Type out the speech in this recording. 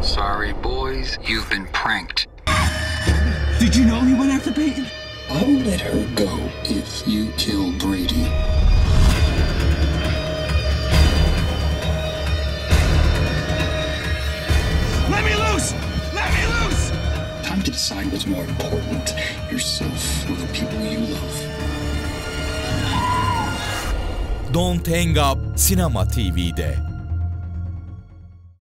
Sorry, boys, you've been pranked. Did you know he went after Peyton? I'll let her go if you kill Brady. Let me loose! Let me loose! Time to decide what's more important, yourself or the people you love. Don't Hang Up SinemaTV'de.